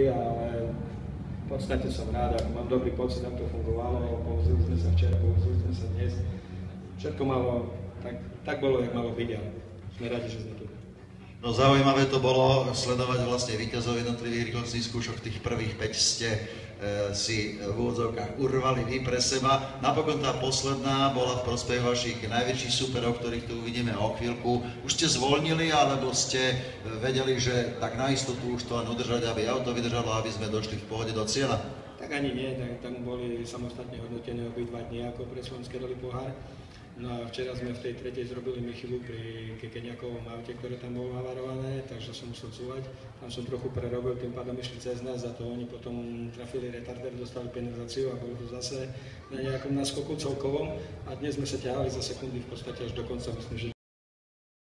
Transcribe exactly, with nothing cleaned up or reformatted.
boli, ale v podstate som rád, ako mám dobrý pocit, ako to fungovalo, povozili sme sa včera, povozili sme sa dnes. Všetko malo, tak, tak bolo, jak malo byť, ale sme radi, že sme tu. No zaujímavé to bolo sledovať vlastne víťazov jednotlivých rýchlostných skúšok. Tých prvých päť ste e, si v úvodzovkách urvali vy pre seba. Napokon tá posledná bola v prospech vašich najväčších superov, ktorých tu uvidíme o chvíľku. Už ste zvolnili, alebo ste vedeli, že tak na istotu už to len udržať, aby auto vydržalo, aby sme došli v pohode do cieľa? Tak ani nie, tak tam boli samostatne hodnotené obidva dni ako pre Slovenské rally pohár. No a včera sme v tej tretej zrobili mi chybu pri Kekeniakovom aute, ktoré tam bolo navarované, takže som musel cúvať. Tam som trochu prerobil, tým pádom išli cez nás, za to oni potom trafili retarder, dostali penalizáciu a bolo to zase na nejakom náskoku celkovom. A dnes sme sa ťahali za sekundy v podstate až do konca, myslím, že